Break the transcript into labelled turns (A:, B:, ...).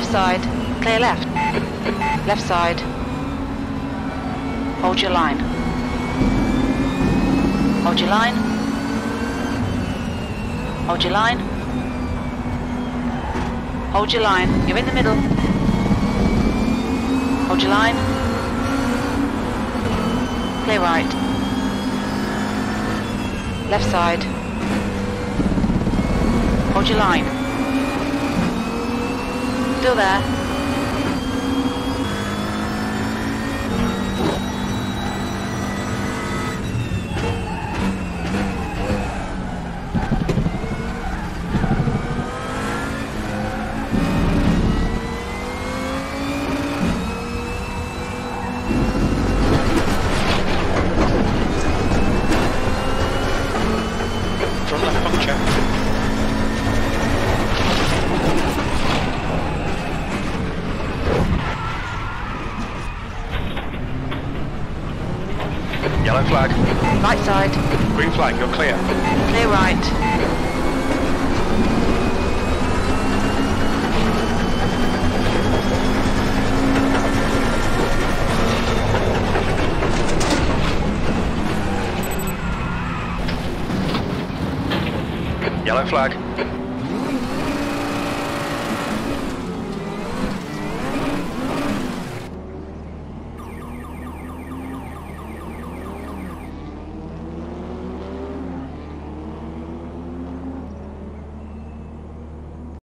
A: Left side. Clear left. Left side. Hold your line. Hold your line. Hold your line. Hold your line. You're in the middle. Hold your line. Clear right. Left side. Hold your line. Still there.
B: Front left puncture. Yellow flag.
A: Right side.
B: Green flag, you're clear.
A: Clear right.
B: Yellow flag.